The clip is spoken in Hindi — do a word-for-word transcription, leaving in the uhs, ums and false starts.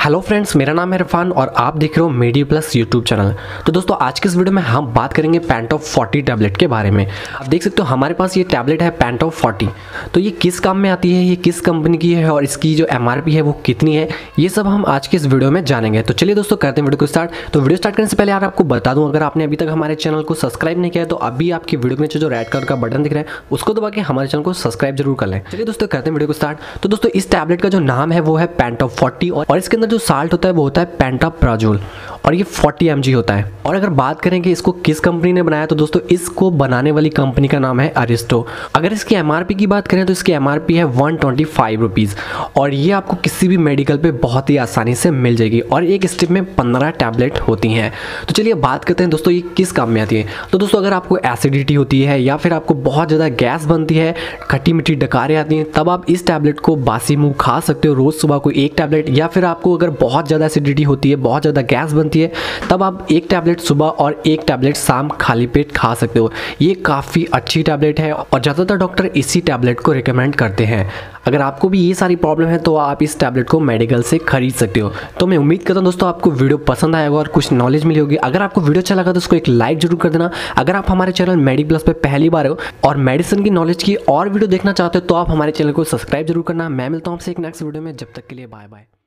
हेलो फ्रेंड्स, मेरा नाम है इरफान और आप देख रहे हो मेडी प्लस यूट्यूब चैनल। तो दोस्तों आज के इस वीडियो में हम बात करेंगे पेंटॉप फोर्टी टैबलेट के बारे में। आप देख सकते हो हमारे पास ये टैबलेट है पेंटॉप फोर्टी। तो ये किस काम में आती है, ये किस कंपनी की है और इसकी जो एमआरपी है वो कितनी है, ये सब हम आज के इस वीडियो में जानेंगे। तो चलिए दोस्तों करते हैं वीडियो को स्टार्ट। तो वीडियो स्टार्ट करने से पहले यार आपको बता दूं, अगर आपने अभी तक हमारे चैनल को सब्सक्राइब नहीं किया है तो अभी आपकी वीडियो के नीचे जो रेड कलर का बटन दिख रहा है उसको दबा के हमारे चैनल को सब्सक्राइब जरूर कर लें। चलिए दोस्तों करते हैं वीडियो को स्टार्ट। तो दोस्तों इस टैबलेट का जो नाम है वो है पेंटॉप फोर्टी और इसके अंदर जो साल्ट होता है वो होता है पेंटाप्राजोल और ये फोर्टी एम जी होता है। और अगर बात करें कि इसको किस कंपनी ने बनाया तो दोस्तों इसको बनाने वाली कंपनी का नाम है अरिस्टो। अगर इसकी एमआरपी की बात करें तो इसकी एमआरपी है वन ट्वेंटी फाइव रुपीज़ और ये आपको किसी भी मेडिकल पे बहुत ही आसानी से मिल जाएगी और एक स्ट्रिप में पंद्रह टैबलेट होती हैं। तो चलिए बात करते हैं दोस्तों ये किस काम में आती है। तो दोस्तों अगर आपको एसिडिटी होती है या फिर आपको बहुत ज़्यादा गैस बनती है, खट्टी मीठी डकारें आती हैं, तब आप इस टैबलेट को बासी मुँह खा सकते हो रोज़ सुबह को एक टैबलेट। या फिर आपको अगर बहुत ज़्यादा एसिडिटी होती है, बहुत ज़्यादा गैस बनती है, तब आप एक टैबलेट सुबह और एक टैबलेट शाम खाली पेट खा सकते हो। ये काफ़ी अच्छी टैबलेट है और ज़्यादातर डॉक्टर इसी टैबलेट को रिकमेंड करते हैं। अगर आपको भी ये सारी प्रॉब्लम है तो आप इस टैबलेट को मेडिकल से खरीद सकते हो। तो मैं उम्मीद करता हूँ दोस्तों आपको वीडियो पसंद आएगा और कुछ नॉलेज मिली होगी। अगर आपको वीडियो अच्छा लगा तो उसको एक लाइक जरूर कर देना। अगर आप हमारे चैनल मेडी प्लस पे पहली बार हो और मेडिसिन की नॉलेज की और वीडियो देखना चाहते हो तो आप हमारे चैनल को सब्सक्राइब जरूर करना। मैं मिलता हूँ आपसे एक नेक्स्ट वीडियो में, जब तक के लिए बाय बाय।